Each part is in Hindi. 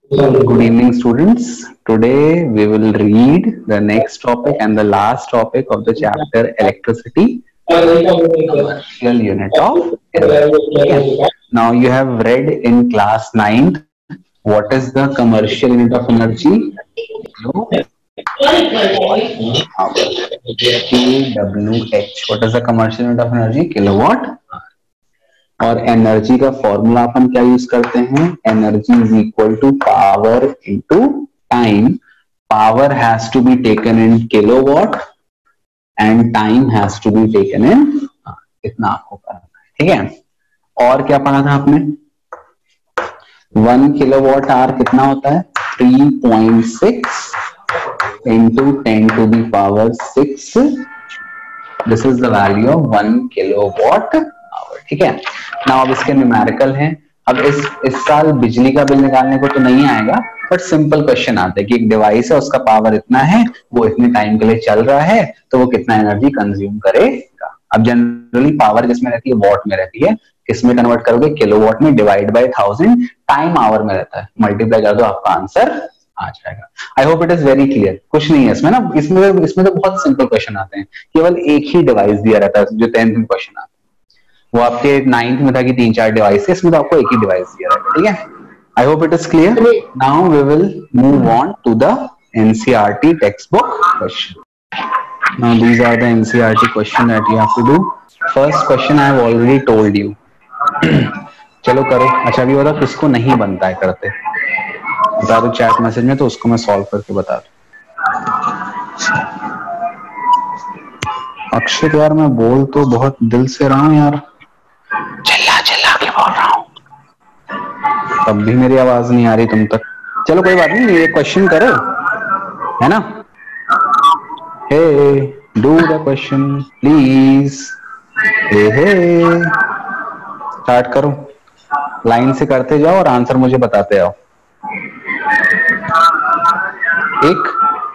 Good evening, students. Today we will read the next topic and the last topic of the chapter electricity, commercial unit of energy. Okay. Now you have read in class 9th what is the commercial unit of energy? kWh. What is the commercial unit of energy? Kilowatt. और एनर्जी का फॉर्मूला अपन क्या यूज करते हैं? Energy is equal to power into time. Power has to be taken in kilowatt and time has to be taken in, इतना आपको करना है. ठीक है. और क्या पढ़ा था आपने? 1 किलोवाट आवर कितना होता है? 3.6 into 10 to the power 6. This is the value of 1 kilowatt hour. ठीक है. ना अब इसके न्यूमेरिकल हैं. अब इस साल बिजली का बिल निकालने को तो नहीं आएगा, बट सिंपल क्वेश्चन आता है कि एक डिवाइस है, उसका पावर इतना है, वो इतने टाइम के लिए चल रहा है, तो वो कितना एनर्जी कंज्यूम करेगा. अब जनरली पावर जिसमें रहती है वॉट में रहती है, किसमें कन्वर्ट करोगे? किलोवाट में. Divide by 1000. टाइम आवर में रहता है, मल्टीप्लाई कर दो, आपका आंसर आ जाएगा. I hope it is very clear. कुछ नहीं है इसमें ना. इसमें तो बहुत सिंपल क्वेश्चन आते हैं. केवल एक ही डिवाइस दिया रहता है जो 10th में क्वेश्चन आता है. वो आपके 9th में था कि 3-4 डिवाइस है, इसमें तो आपको एक ही डिवाइस दिया रहेगा. ठीक है. I hope it is clear. Now we will move on to the NCERT text book question. Now these are the NCERT question that you have to do. First question I have already told you. चलो करो. अच्छा अभी बताओ किसको नहीं बनता है करते, बता दो चैट मैसेज में, तो उसको मैं सॉल्व करके बता दूं. अक्षर यार मैं बोल तो बहुत दिल से रहा हूं यार, चिल्ला चिल्ला के बोल रहा हूं, तब भी मेरी आवाज नहीं आ रही तुम तक. चलो कोई बात नहीं, ये क्वेश्चन करो, है ना. Hey do the question please. Hey start करो. लाइन से करते जाओ और आंसर मुझे बताते आओ. एक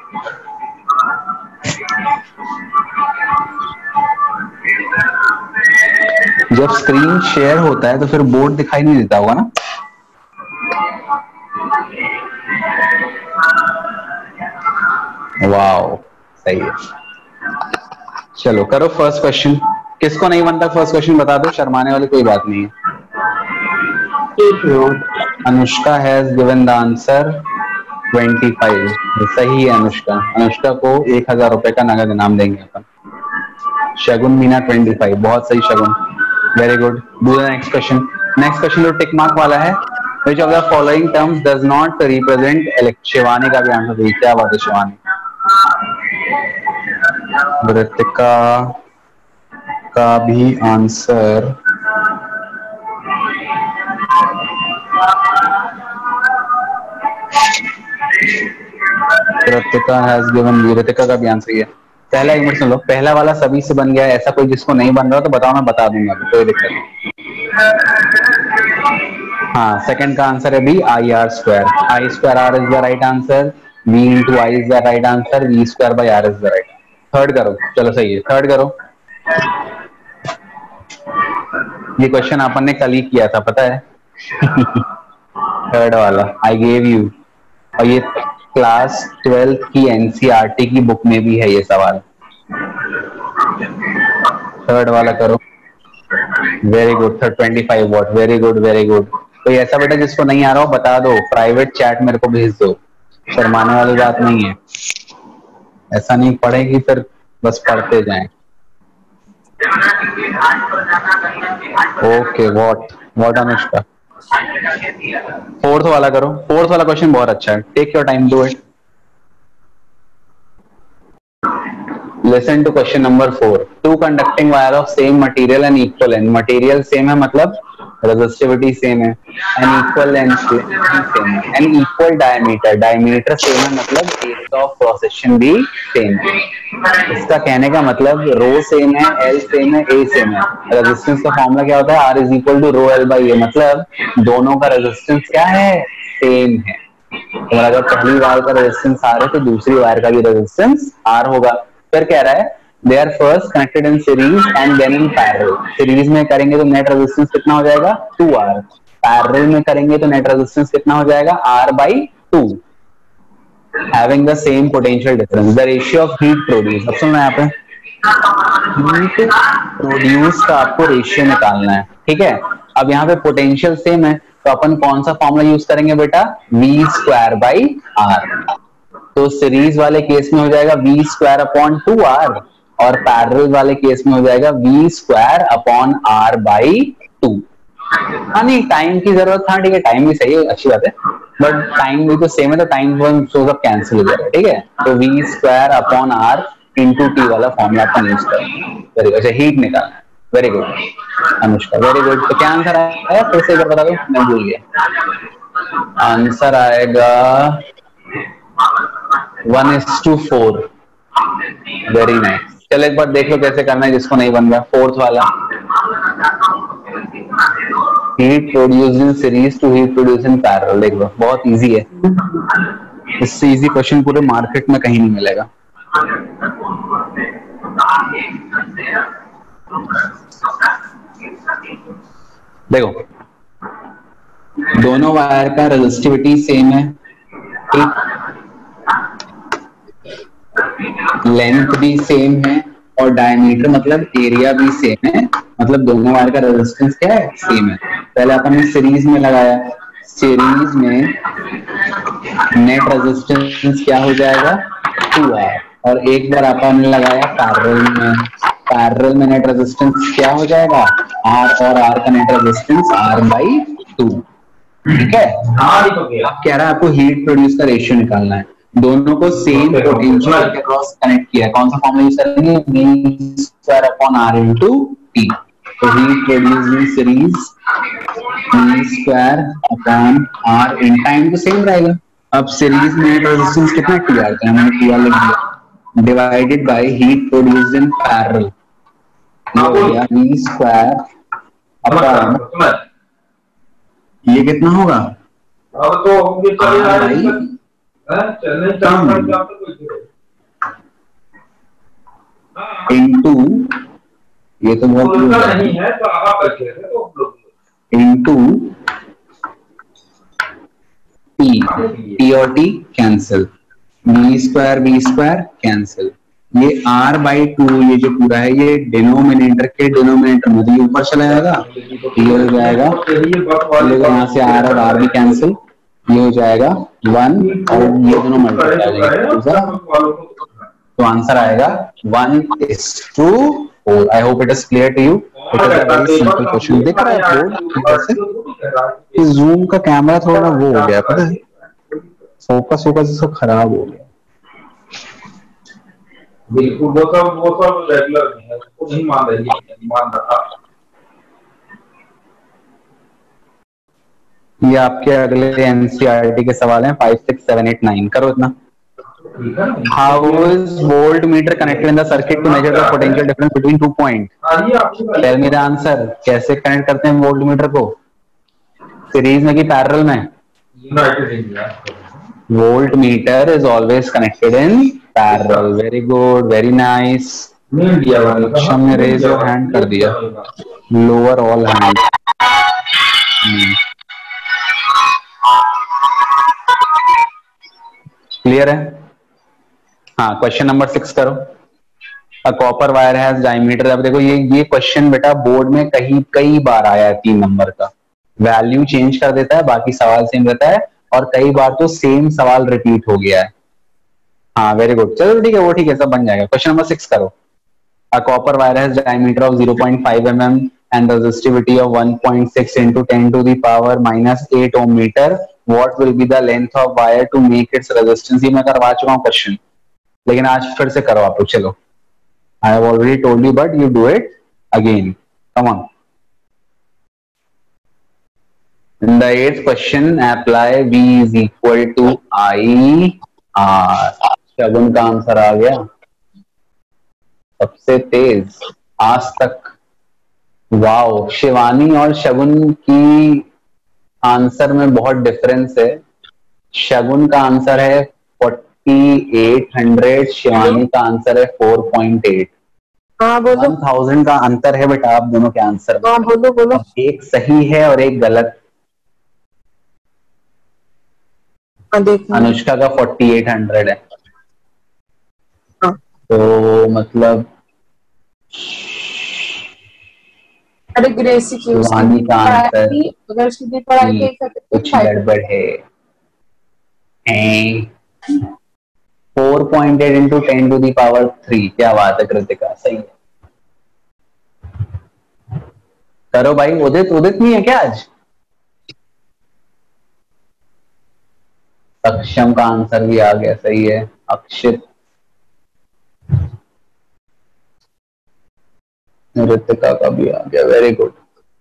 जब स्क्रीन शेयर होता है तो फिर बोर्ड दिखाई नहीं देता होगा ना. वाओ सही है. चलो करो फर्स्ट क्वेश्चन. किसको नहीं बनता फर्स्ट क्वेश्चन बता दो, शर्माने वाली कोई बात नहीं है. Anushka has given the answer 25. सही है अनुष्का. अनुष्का को 1000 रुपए का नगद इनाम देंगे अपन. शगुन मीना 25. बहुत सही Shagun, very good. Do the next question. Next question जो टिक मार्क वाला है. Which of the following terms does not represent Shivani का भी आंसर दे. क्या बात है शिवानी. वृत्तिका का भी answer Vrittika has given. Vrittika का भी आंसर है. पहला एक मिनट सुन लो. पहला वाला सभी से बन गया है. ऐसा कोई जिसको नहीं बन रहा तो बताओ, मैं बता दूंगा, कोई दिक्कत नहीं. हाँ सेकंड का आंसर है भी I R square. I square R is the right answer. V into I is the right answer. V square by R is the right. Third करो. चलो सही है, थर्ड करो. ये क्वेश्चन अपन ने कल ही किया था पता है. थर्ड वाला आई गेव यू, और ये क्लास 12th की एनसीईआरटी की बुक में भी है ये सवाल. थर्ड वाला करो. Very good. 25 watt. Very good very good. कोई ऐसा बेटा जिसको नहीं आ रहा हो बता दो, प्राइवेट चैट मेरे को भेज दो. शर्माने वाली बात नहीं है. ऐसा नहीं पढ़ेगी फिर बस पढ़ते जाएं. Okay what Anushka. फोर्थ वाला करो. फोर्थ वाला क्वेश्चन बहुत अच्छा है. Take your time, do it. Listen to question number 4. Two conducting wire of same material and equal length. Material same है मतलब resistivity same है. And equal length same है. And equal diameter. Diameter same है मतलब area of cross section भी same है. इसका कहने का मतलब रो सेम है, L सेम है, A सेम है. रेजिस्टेंस का फॉर्मूला क्या होता है? R is equal to rho L by A. मतलब दोनों का रेजिस्टेंस क्या है? सेम है. और अगर पहली वायर का रेजिस्टेंस R है तो दूसरी वायर का भी रेजिस्टेंस R होगा. फिर कह रहा है they are first connected in series and then in parallel. Series में करेंगे तो नेट रेजिस्टेंस कितना हो जाएगा? 2R. पैरेलल में करेंगे तो नेट रेजिस्टेंस कितना हो जाएगा, R/2, having the same potential difference. The ratio of heat produced, अब सुनना यहाँ पे हीट प्रोड्यूस का आपको रेशियो निकालना है, ठीक है। अब यहाँ पे पोटेंशियल सेम है तो अपन कौन सा फॉर्मूला यूज करेंगे बेटा, V²/R। तो सीरीज वाले केस में हो जाएगा V²/2R और पैरेलल वाले केस में हो जाएगा V²/R/2। हाँ नहीं टाइम की जरूरत, हाँ ठीक है टाइम भी सही है, अच्छी बात है, बट टाइम भी तो सेम है तो टाइम सब कैंसिल हो जाएगा, ठीक है। तो V²/R इंटू टी वाला फॉर्मूला अपन यूज करेंगे। वेरी गुड, अच्छा हीट निकालना है, very good Anushka, very good. तो क्या आंसर आएगा फिर से एक बार बता दो, मैं भूल गया। आंसर आएगा 1:4। वेरी नाइस, चलो एक बार देख लो कैसे करना है जिसको नहीं बन रहा। फोर्थ वाला, heat produced in series to heat produced in parallel, देख लो बहुत इजी है, इससे इजी क्वेश्चन पूरे मार्केट में कहीं नहीं मिलेगा। देखो दोनों वायर का रेजिस्टिविटी सेम है, ठीक, लेंथ भी सेम है और डायमीटर मतलब एरिया भी सेम है, मतलब दोनों वायर का रेजिस्टेंस क्या है, सेम है। पहले अपन ने सीरीज में लगाया, सीरीज में नेट रेजिस्टेंस क्या हो जाएगा 2R, और एक बार अपन ने लगाया पैरेलल में, पैरेलल में नेट रेजिस्टेंस क्या हो जाएगा R, और R का नेट रेजिस्टेंस R/2, ठीक है। अब कह रहा है आपको हीट प्रोड्यूस का रेशियो निकालना है, दोनों को सेम पोटेंशियल के अक्रॉस कनेक्ट किया है, कौन सा फॉर्मूला यूज करेंगे, V²/R इंटू T। तो heat produced in series V²/R in time तो सेम रहेगा। अब सीरीज में रेजिस्टेंस कितना TR का, हमने TR लिख दिया, divided by heat produced in parallel, ये हो गया V²/R। ये कितना होगा, अब तो होंगे चले जाएंगे, चलने चाहता इंटू, ये तो बहुत नहीं है तो आप बैठे थे तो इंटू टी, टी और टी कैंसिल, V² कैंसिल, ये R/2 ये जो पूरा है ये डिनोमिनेटर के डिनोमिनेटर में, तो ऊपर चला जाएगा, ये हो जाएगा, यहाँ से R और R भी कैंसिल, ये हो जाएगा 1 और ये दोनों मल्टीप्लाई हो जाएंगे, तो आंसर आएगा 1:4। I hope it is clear to you, it is a very simple question. देख रहा है बोर्ड, जूम का कैमरा थोड़ा वो हो गया, पता है फोकस सब खराब हो गया। बिल्कुल वो सब रेगुलर है, उसको नहीं मान रही है, मान रहा। ये आपके अगले एनसीईआरटी के सवाल हैं 5, 6, 7, 8, 9, करो इतना। How is voltmeter connected in the circuit to measure the potential difference between 2 points? Tell me the answer. कैसे कनेक्ट करते हैं वोल्टमीटर को, सीरीज में कि पैरेलल में? Voltmeter is always connected in parallel. Very good, very nice. Lakshman ने raise your hand कर दिया, lower all hand. क्लियर है? हाँ, क्वेश्चन नंबर 6 करो। A copper wire has diameter, अब देखो ये क्वेश्चन बेटा बोर्ड में कई बार आया है, 3 नंबर का, वैल्यू चेंज कर देता है, बाकी सवाल सेम रहता है, और कई बार तो सेम सवाल रिपीट हो गया है। हाँ वेरी गुड, चलो ठीक है, वो ठीक है, सब बन जाएगा। क्वेश्चन नंबर 6 करो। A copper wire has diameter of 0.5 mm and resistivity of 1.6 into 10 to the power -8 ohm meter. What will be the length of wire to make its resistance? ये मैं करवा चुका हूँ क्वेश्चन, लेकिन आज फिर से करो आप लोग। चलो, I have already told you, but you do it again. Come on. In the 8th question, apply V is equal to I R. शगुन का आंसर आ गया सबसे तेज आज तक। वाओ, शिवानी और शगुन की आंसर में बहुत डिफरेंस है। शगुन का आंसर है 4800, शिवानी का आंसर है 4.8। हाँ बोलो। 1000 का अंतर है बेटा आप दोनों के आंसर में। हाँ बोलो बोलो। एक सही है और एक गलत, अनुष्का का 4800 है। तो मतलब अरे ग्रेसी की शिवानी का आंसर अगर सीधी पढ़ाई कुछ गड़बड़ है। 4.8 इंटू 10⁻³ क्या बात है कृतिका, सही है। करो भाई। उदित नहीं है क्या आज? सक्षम का आंसर भी आ गया, सही है। अक्षित, ऋतिका का भी आ गया, वेरी गुड।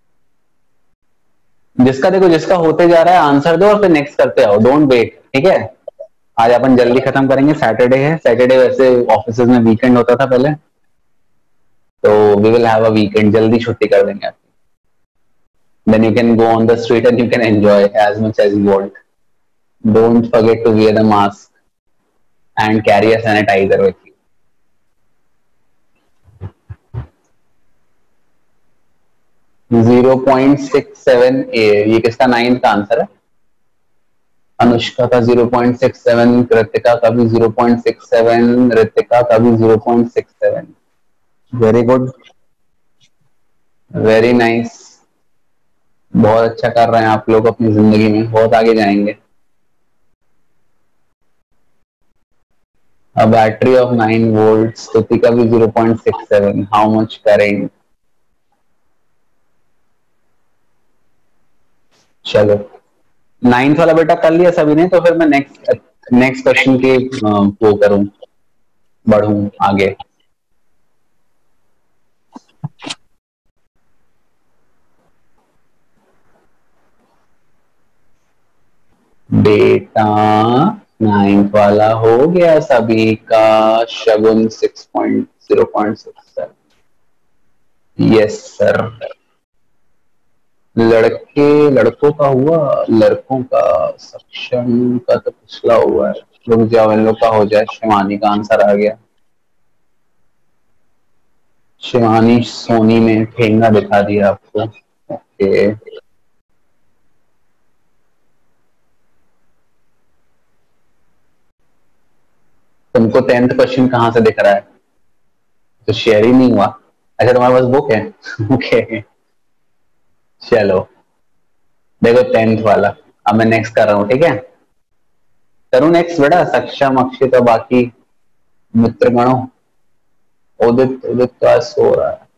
जिसका देखो, जिसका होते जा रहा है आंसर दो और फिर नेक्स्ट करते आओ, डोंट वेट, ठीक है। आज अपन जल्दी खत्म करेंगे, सैटरडे है। सैटरडे वैसे ऑफिस में वीकेंड होता था पहले, तो we will have a weekend, जल्दी छुट्टी कर देंगे आपकी। Then you can go on the street and you can enjoy as much as you want. Don't forget to wear the mask and carry a sanitiser with you. Zero 0.67 ये किसका 9th का आंसर है? अनुष्का का 0.67, कृतिका का भी 0.67, ऋतिका का भी 0.67। Very good, very nice. बहुत अच्छा कर रहे हैं आप लोग अपनी जिंदगी में, बहुत आगे जाएंगे। A battery of 9 volts, स्तुति का भी 0.67। How much current? चलो 9th वाला बेटा कर लिया सभी ने, तो फिर मैं नेक्स्ट क्वेश्चन के वो करूं, बढ़ूं आगे। बेटा 9th वाला हो गया सभी का। शगुन 0.67। Yes sir. लड़कों का हुआ, लड़कों का सक्षम का तो पिछला हुआ है। रुक जाओ, इन लोग का हो जाए। शिवानी का आंसर आ गया। शिवानी सोनी में ठेंगा दिखा दिया आपको। ओके, तुमको 10th क्वेश्चन कहाँ से दिख रहा है? तो शेयर ही नहीं हुआ। अच्छा, तुम्हारे पास बुक है? ओके चलो, देखो 10th वाला। अब मैं नेक्स्ट कर रहा हूँ, ठीक है। करूँ नेक्स्ट बेटा? सक्षम, अक्षित और बाकी मित्रगणों। उदित का सो रहा है।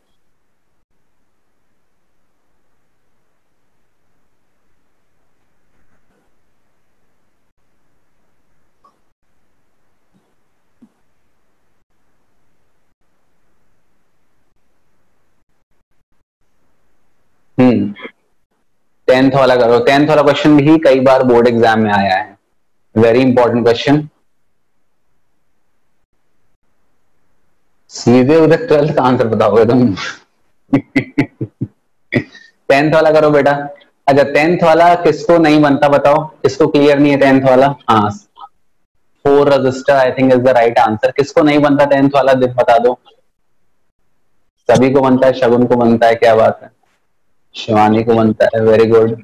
टेंथ वाला करो। 10th वाला क्वेश्चन भी कई बार बोर्ड एग्जाम में आया है, वेरी इंपॉर्टेंट क्वेश्चन। सीधे उधर 12th का आंसर बताओगे तुम। 10th वाला करो बेटा। अच्छा 10th वाला किसको नहीं बनता बताओ, किसको क्लियर नहीं है 10th वाला? हाँ, 4 resistor I think is the right answer. किसको नहीं बनता 10th वाला बता दो। सभी को बनता है, शगुन को बनता है, क्या बात है। शिवानी को बनता है, very good.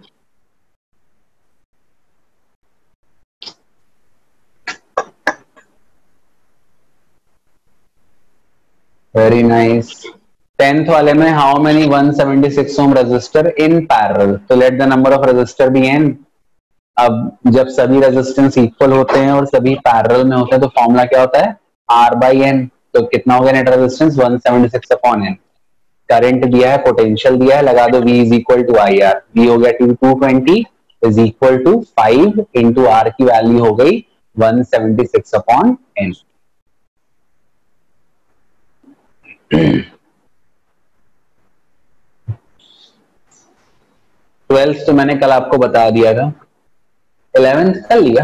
Very nice. 10th वाले में how many 176 ohm resistor in parallel? तो let the number of resistor be n। अब जब सभी रेजिस्टेंस इक्वल होते हैं और सभी पैरेलल में होते हैं तो फॉर्मूला क्या होता है? R/n। तो कितना हो गया नेट रेजिस्टेंस? 176/n। करंट दिया है, पोटेंशियल दिया है, लगा दो V is equal to IR। V हो गया 220 is equal to 5 into R की वैल्यू हो गई 176/n। ट्वेल्थ तो मैंने कल आपको बता दिया था। 11th कर लिया?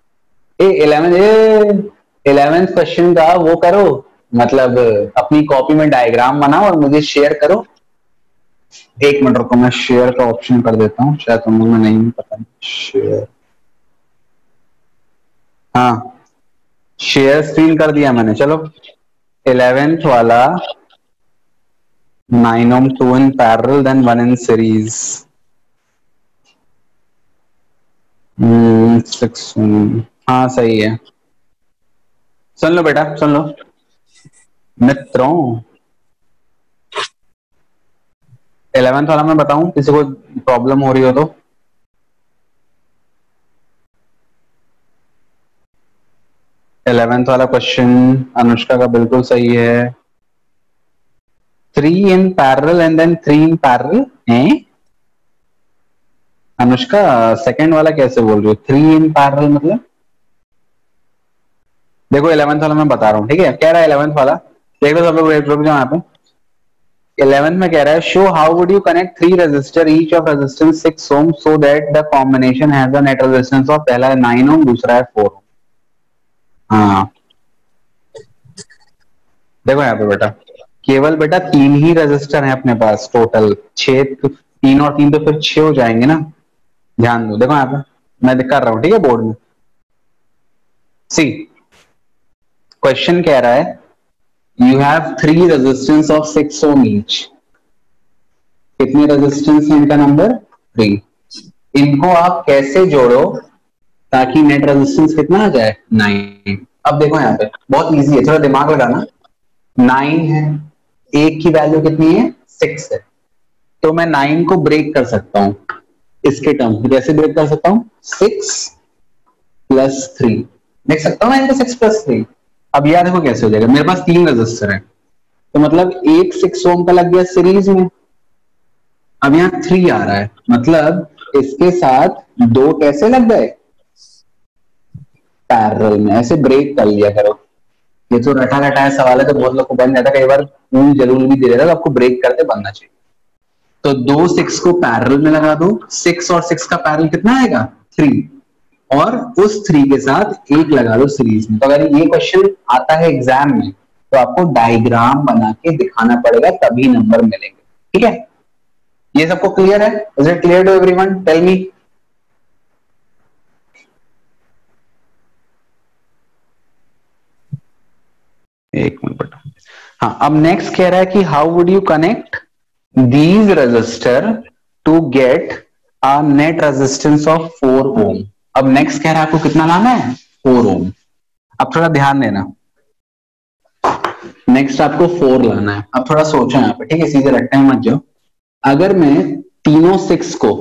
11th क्वेश्चन का वो करो, मतलब अपनी कॉपी में डायग्राम बनाओ और मुझे शेयर करो। एक मिनट रुको, मैं शेयर का ऑप्शन कर देता हूँ, शायद तुम लोग में नहीं पता। शेयर, हाँ शेयर स्क्रीन कर दिया मैंने। चलो 11th वाला 9 ohm 2 in parallel then 1 in series। 6। हाँ सही है। सुन लो बेटा, सुन लो मित्रों, 11th वाला मैं बताऊं किसी को प्रॉब्लम हो रही हो तो? 11th वाला क्वेश्चन अनुष्का का बिल्कुल सही है। 3 in parallel and then 3 in parallel है। अनुष्का सेकंड वाला कैसे बोल रही हो? 3 in parallel मतलब? देखो 11th वाला मैं बता रहा हूँ, ठीक है? कह रहा है 11th वाला, देख लो सब लोग, रुक जाओ यहाँ पे। 11th में कह रहा है show how would you connect 3 resistor each of resistance 6 ohm so that the combination has a net resistance of, पहला है 9 ओम, दूसरा है 4 ओम। हाँ देखो यहाँ पे बेटा, केवल बेटा 3 ही रेजिस्टर है अपने पास टोटल, 6 3 और 3 तो फिर 6 हो जाएंगे ना। ध्यान दो, देखो यहाँ पे मैं कर रहा हूँ, ठीक है, बोर्ड में। सी क्वेश्चन कह रहा है you have 3 resistance of 6 ohm each. कितने रेजिस्टेंस है इनका नंबर? 3। इनको आप कैसे जोड़ो ताकि नेट रेजिस्टेंस कितना आ जाए? 9। अब देखो यहाँ पे बहुत इजी है, थोड़ा दिमाग लगाना। 9 है, एक की वैल्यू कितनी है? 6 है, तो मैं 9 को ब्रेक कर सकता हूं इसके टर्म में। कैसे ब्रेक कर सकता हूं? 6+3 देख सकता हूं ना इनको, 6+3। अब यार देखो कैसे हो जाएगा, मेरे पास 3 रजिस्टर है, तो मतलब एक 6 ओम का लग गया सीरीज में। अब यहाँ 3 आ रहा है, मतलब इसके साथ 2 कैसे लग गए? पैरेलल में। ऐसे ब्रेक कर लिया करो। ये तो रटा रटाया सवाल है तो बहुत लोग को बन जाता है, कई बार फूल जरूर भी दे देता है, तो आपको ब्रेक करके बनना चाहिए। तो 2 6 को पैरेलल में लगा दो, 6 और 6 का पैरेलल कितना आएगा? 3, और उस 3 के साथ एक लगा दो सीरीज में। तो अगर ये क्वेश्चन आता है एग्जाम में तो आपको डायग्राम बना के दिखाना पड़ेगा, तभी नंबर मिलेंगे, ठीक है? ये सबको क्लियर है? Is it clear to everyone? Tell me. एक मिनट बेटा। हाँ, अब नेक्स्ट कह रहा है कि how would you connect these resistor to get a net resistance of 4 ohm. अब नेक्स्ट कह रहा है आपको कितना लाना है? 4 ओम। अब थोड़ा ध्यान देना, नेक्स्ट आपको 4 लाना है। अब थोड़ा सोचो यहाँ पे, ठीक है? सीधे रट्टे में मत जाओ। अगर मैं तीनों 6 को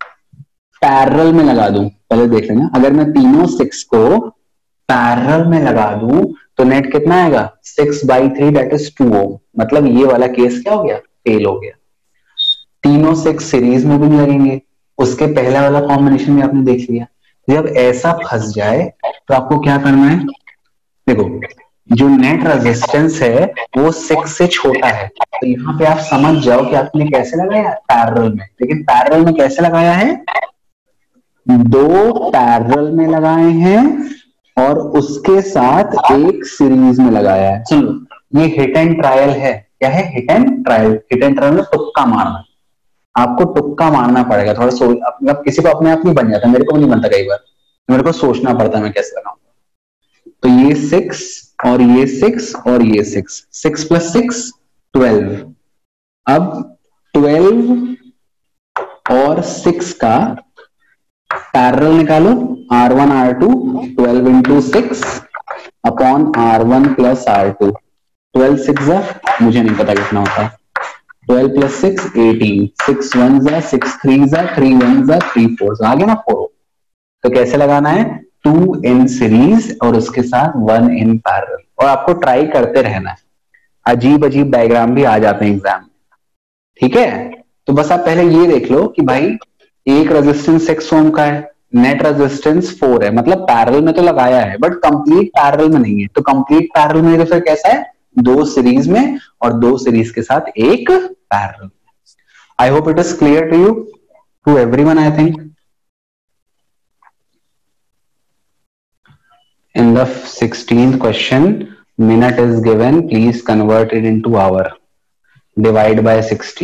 पैरेलल में लगा दूं, पहले देख लेना, अगर मैं तीनों 6 को पैरेलल में लगा दूं तो नेट कितना आएगा? 6/3 दैट इज 2 ओम। मतलब ये वाला केस क्या हो गया? फेल हो गया। तीनों 6 सीरीज में भी नहीं लगेंगे, उसके पहला वाला कॉम्बिनेशन भी आपने देख लिया। जब ऐसा फंस जाए तो आपको क्या करना है? देखो, जो नेट रेजिस्टेंस है वो 6 से छोटा है, तो यहाँ पे आप समझ जाओ कि आपने कैसे लगाया? पैरेलल में। लेकिन पैरेलल में कैसे लगाया है? 2 पैरेलल में लगाए हैं और उसके साथ एक सीरीज में लगाया है। सुनो, ये हिट एंड ट्रायल है। क्या है? Hit and trial. Hit and trial में तुक्का मारना, आपको तुक्का मारना पड़ेगा। थोड़ा सोच, अब किसी को अपने आप नहीं बन जाता, मेरे को भी नहीं बनता, कई बार मेरे को सोचना पड़ता है मैं कैसे लगाऊं। तो ये 6 और ये 6 और ये 6, 6+6 12। अब 12 और 6 का पैरेलल निकालो, R1 R2, 12 into 6 upon R1 plus R2। 12 6 मुझे नहीं पता कितना होता है, 12 plus 6 18, 6 1 6 3 3 1 3 4 आ गया ना 4। तो कैसे लगाना है? 2 in सीरीज और उसके साथ 1 in पैरेलल, और आपको ट्राई करते रहना है। अजीब अजीब डायग्राम भी आ जाते हैं एग्जाम में, ठीक है? तो बस आप पहले ये देख लो कि भाई एक रेजिस्टेंस 6 ओम का है, नेट रेजिस्टेंस 4 है, मतलब पैरेलल में तो लगाया है बट कंप्लीट पैरेलल में नहीं है। तो कंप्लीट पैरेलल में तो फिर कैसा है? 2 सीरीज में और 2 सीरीज के साथ एक parallel. I hope it is clear to you, to everyone I think. In the 16th question, minute is given, please convert it into hour, divide by 60.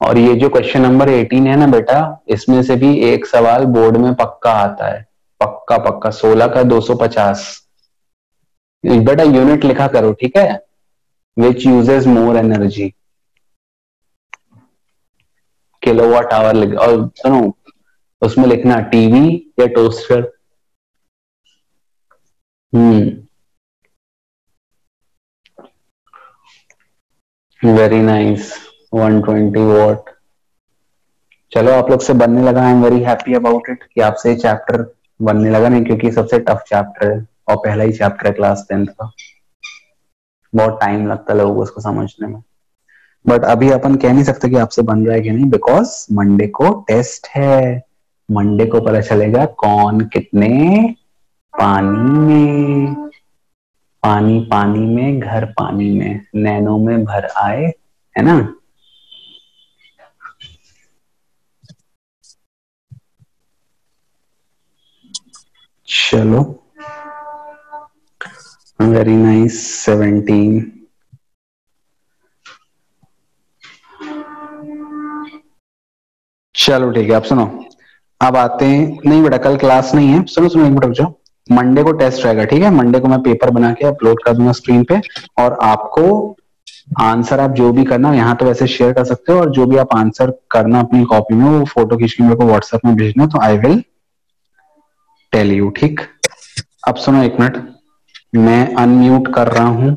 और ये जो क्वेश्चन नंबर 18 है ना बेटा, इसमें से भी एक सवाल बोर्ड में पक्का आता है, पक्का पक्का 16 का 250। बेटा यूनिट लिखा करो, ठीक है, which uses more energy, kilowatt hour लिख, और सुनो उसमें लिखना टीवी या टोस्टर। Very nice, 120 what. चलो आप लोग से बनने लगा, I am very happy about it कि आपसे ये चैप्टर बनने लगा, नहीं क्योंकि सबसे टफ चैप्टर है और पहला ही चैप्टर है क्लास 10th का, बहुत टाइम लगता है लोगों को उसको समझने में। बट अभी अपन कह नहीं सकते कि आपसे बन रहा है कि नहीं, बिकॉज मंडे को टेस्ट है, मंडे को पता चलेगा कौन कितने पानी में, पानी पानी में, घर पानी में, नैनो में भर आए, है ना। चलो वेरी नाइस, 17। चलो ठीक है, अब सुनो, अब आते हैं, नहीं बेटा कल क्लास नहीं है, सुनो सुनो एक मिनट रुक जाओ, मंडे को टेस्ट रहेगा, ठीक है, मंडे को मैं पेपर बना के अपलोड कर दूंगा स्क्रीन पे, और आपको आंसर आप जो भी करना यहाँ तो वैसे शेयर कर सकते हो, और जो भी आप आंसर करना अपनी कॉपी में वो फोटो खींच के मेरे को व्हाट्सएप में भेजना, तो आई विल टेल यू, ठीक। अब सुनो एक मिनट, मैं अनम्यूट कर रहा हूं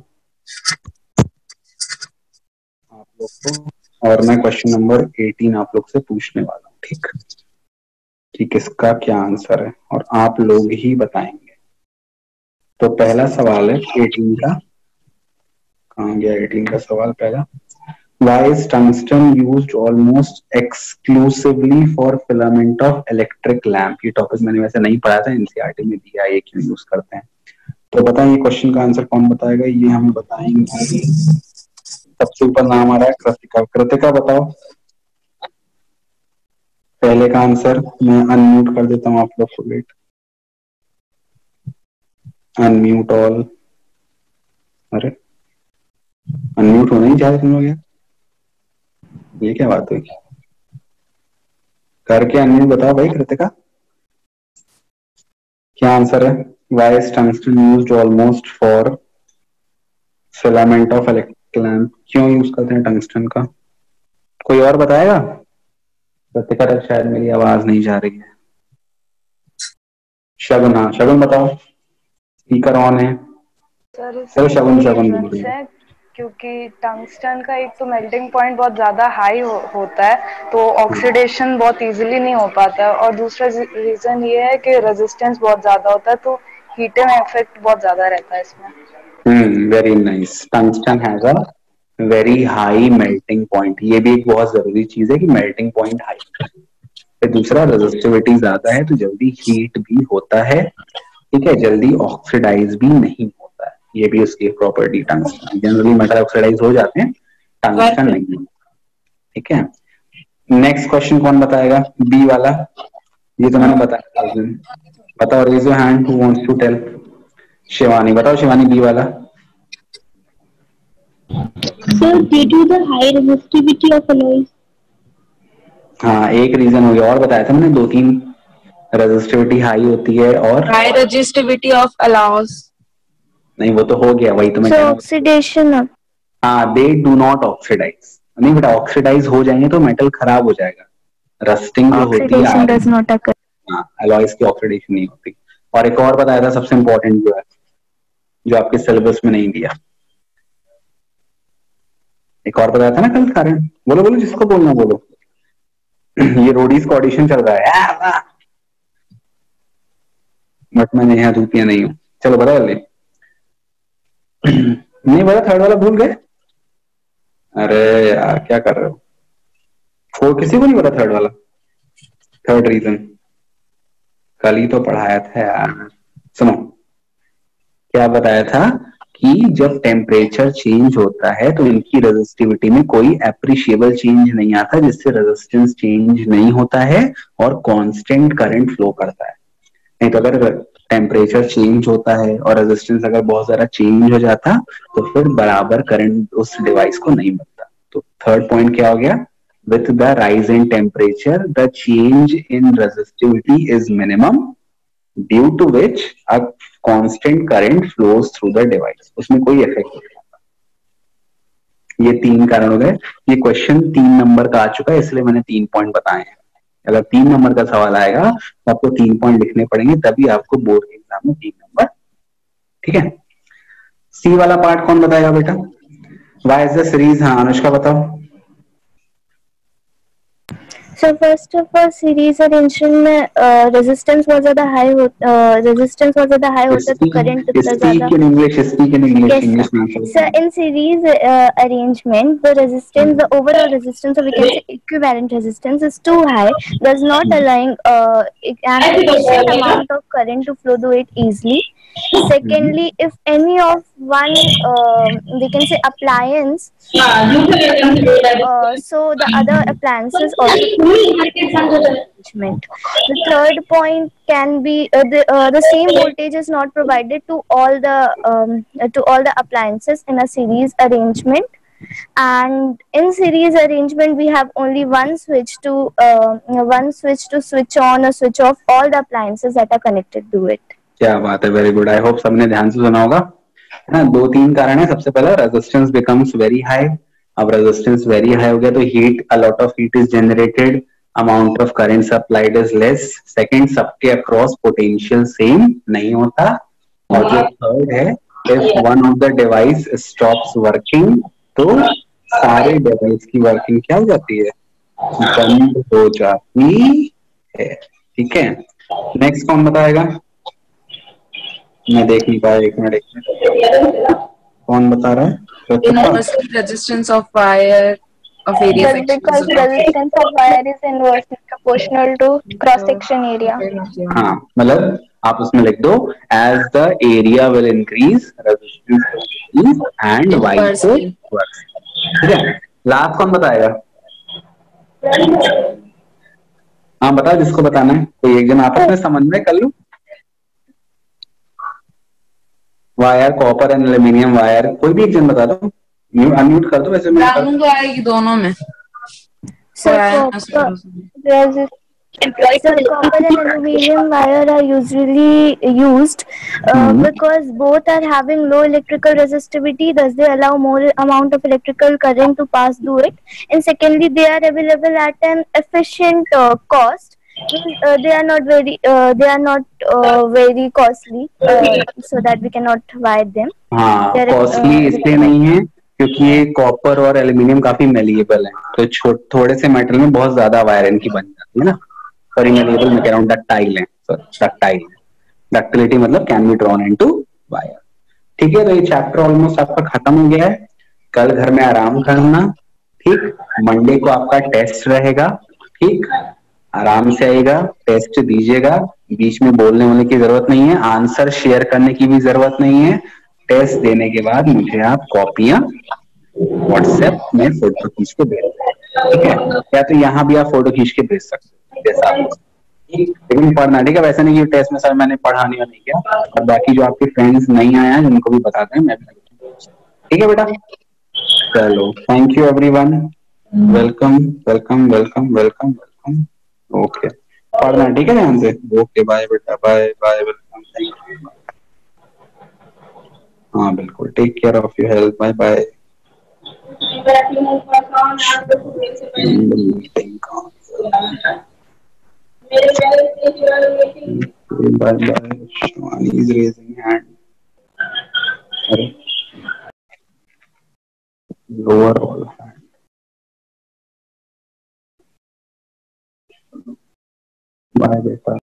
आप लोग को, और मैं क्वेश्चन नंबर 18 आप लोग से पूछने वाला हूँ, ठीक, कि किसका क्या आंसर है, और आप लोग ही बताएंगे। तो पहला सवाल है 18 का, कहाँ गया 18 का सवाल पहला, Why is tungsten used almost exclusively for filament of electric lamp? ये टॉपिक मैंने वैसे नहीं पढ़ा था, एनसीईआरटी में दिया है, ये क्यों यूज करते हैं। तो बताएं ये क्वेश्चन का आंसर कौन बताएगा, ये हम बताएंगे। सबसे ऊपर नाम आ रहा है कृतिका, कृतिका बताओ पहले का आंसर। मैं अनम्यूट कर देता हूँ आप लोग को, वेट, अनम्यूट ऑल, अरे अनम्यूट होना ही चाहिए तुम लोग यार, ये क्या बात हुई, करके अनम्यूट बताओ भाई कृतिका, क्या आंसर है। Why is tungsten used almost for filament of electric lamp? क्यों यूज करते हैं टंगस्टन का, कोई और बताएगा। कृतिका तक शायद मेरी आवाज नहीं जा रही है। शगुन, हाँ शगुन बताओ, स्पीकर ऑन है। सर चलो शगुन शगुन रीजंस है क्योंकि टंगस्टन का एक तो मेल्टिंग पॉइंट बहुत ज्यादा हाई होता है, तो ऑक्सीडेशन बहुत इजीली नहीं हो पाता है, और दूसरा रीजन ये है कि रेजिस्टेंस बहुत ज्यादा होता है, तो हीटिंग इफेक्ट बहुत ज्यादा रहता है इसमें। Very nice, tungsten has a very high melting point, ये भी एक बहुत जरूरी चीज है कि मेल्टिंग पॉइंट हाई। फिर दूसरा रेजिस्टिविटी ज्यादा है तो जल्दी हीट भी होता है, ठीक है, जल्दी ऑक्सीडाइज भी नहीं होता है, ये भी उसकी property tungsten. Generally metal oxidise हो जाते हैं, टंगस्टन नहीं, ठीक है। नेक्स्ट क्वेश्चन कौन बताएगा, बी वाला, ये तो मैंने बताया था, बताओ, raise your hand who wants to tell. Shivani बताओ, शिवानी बी वाला। Sir, due to the high resistivity of alloys. हाँ एक रीजन हो गया, और बताया था मैंने 2-3, रेजिस्टिविटी हाई होती है और हाई रेजिस्टिविटी ऑफ अलाउस, नहीं वो तो हो गया, वही तो मैं So oxidation of. हाँ, दे डू नॉट ऑक्सीडाइज, नहीं बेटा ऑक्सीडाइज हो जाएंगे तो मेटल खराब हो जाएगा, रस्टिंग जो होती है, Oxidation does not occur. हाँ अलॉयज की ऑक्सीडेशन नहीं होती। और एक और बताया था सबसे इंपॉर्टेंट जो है, जो आपके सिलेबस में नहीं दिया, एक और बताया था ना कल कारण, बोलो बोलो जिसको बोलना बोलो। ये रोडीज का ऑडिशन चल रहा है, बट मैं यहाँ धूपिया नहीं हूँ। चलो बता जल्दी। नहीं बता, थर्ड वाला भूल गए, अरे यार क्या कर रहे हो, फोर किसी को नहीं पता थर्ड वाला, थर्ड रीजन कल ही तो पढ़ाया था यार। सुनो क्या बताया था कि जब टेम्परेचर चेंज होता है तो इनकी रेजिस्टिविटी में कोई एप्रिशिएबल चेंज नहीं आता, जिससे रेजिस्टेंस चेंज नहीं होता है और कांस्टेंट करंट फ्लो करता है। नहीं तो अगर टेम्परेचर चेंज होता है और रेजिस्टेंस अगर बहुत ज्यादा चेंज हो जाता तो फिर बराबर करंट उस डिवाइस को नहीं मिलता। तो थर्ड पॉइंट क्या हो गया, with the rise in temperature the change in resistivity is minimum due to which a constant current flows through the device. उसमें कोई इफेक्ट नहीं आता। ये 3 कारण हो गए। ये क्वेश्चन 3 नंबर का आ चुका है, इसलिए मैंने 3 पॉइंट बताए हैं। अगर 3 नंबर का सवाल आएगा तो आपको 3 पॉइंट लिखने पड़ेंगे, तभी आपको बोर्ड के एग्जाम में 3 नंबर। ठीक है, सी वाला पार्ट कौन बताएगा बेटा? Why is the series? हाँ अनुष्का बताओ। So first of all, series arrangement में resistance बहुत ज़्यादा high होता है तो current उतना ज़्यादा। Speak in English, speak in English. Yes, English sir. में So in series arrangement, the overall resistance, or we can say equivalent resistance, is too high, thus not allowing an efficient amount of current to flow through it easily. Secondly, if any of one, we can say appliance, so the other appliances also arrangement. The third point can be the same voltage is not provided to all the appliances in a series arrangement. And in series arrangement, we have only one switch to switch on or switch off all the appliances that are connected to it. क्या बात है, वेरी गुड। आई होप सबने ध्यान से सुना होगा। है ना, 2-3 कारण है। सबसे पहला रेजिस्टेंस बिकम्स वेरी हाई। अब रेजिस्टेंस वेरी हाई हो गया तो heat, a lot of heat is generated, amount of current supplied is less. Second, सबके अक्रॉस पोटेंशियल सेम नहीं होता। और जो थर्ड है, if one of the device stops working तो सारे डिवाइस की वर्किंग क्या हो जाती है? बंद हो जाती है। ठीक है, नेक्स्ट कौन बताएगा? मैं देख नहीं पाया, एक मिनट। कौन बता रहा है? Inversely resistance of wire of various Just because resistance of wire is inversely proportional to cross section area. हाँ, मतलब आप उसमें लिख दो as the area will increase resistance and vice versa. ठीक है, लास्ट कौन बताएगा? हाँ बताओ, जिसको बताना है। कोई एक जन आपस में समन्वय कर लो। Wire copper and aluminium wire, कोई भी एक जन बता दो। अनम्यूट कर दो। वैसे मैं आएगी दोनों में। Copper and aluminium wire are usually used because both are having low electrical resistivity, thus they allow more amount of electrical current to pass through it. And secondly, they are available at an efficient cost. They are not very costly, so that we cannot wire them. हाँ, कॉस्टली इसलिए नहीं है क्योंकि ये कॉपर और एल्यूमिनियम काफी मेलिएबल है, तो थोड़े से मेटल में बहुत ज्यादा वायर इनकी बन जाती है ना। सॉरी, मेलिएबल में कह रहा हूँ, डक्टाइल है। डक्टाइल, डक्टिलिटी मतलब can be drawn into wire. ठीक है, तो ये चैप्टर ऑलमोस्ट आपका खत्म हो गया है। कल घर में आराम करना। ठीक, मंडे को आपका टेस्ट रहेगा। ठीक, आराम से आएगा, टेस्ट दीजिएगा, बीच में बोलने होने की जरूरत नहीं है, आंसर शेयर करने की भी जरूरत नहीं है। टेस्ट देने के बाद मुझे आप कॉपियां व्हाट्सएप में फोटो खींच के भेज दें। ठीक है, या तो यहाँ भी आप फोटो खींच के भेज सकते हैं जैसा आप, लेकिन पढ़ना। ठीक है, वैसे नहीं कि टेस्ट में सर मैंने पढ़ा नहीं और नहीं किया। और बाकी जो आपके फ्रेंड्स नहीं आए हैं उनको भी बताते हैं, मैं भी। ठीक है बेटा, चलो, thank you everyone. Welcome welcome welcome welcome welcome. Okay, पढ़ना ठीक है ध्यान से। ओके, बाय बेटा, bye bye, welcome, thank you. हाँ बिल्कुल, take care of your health, bye bye. Bye bye. Shivani is raising hand. Lower all hand. Bye बेटा।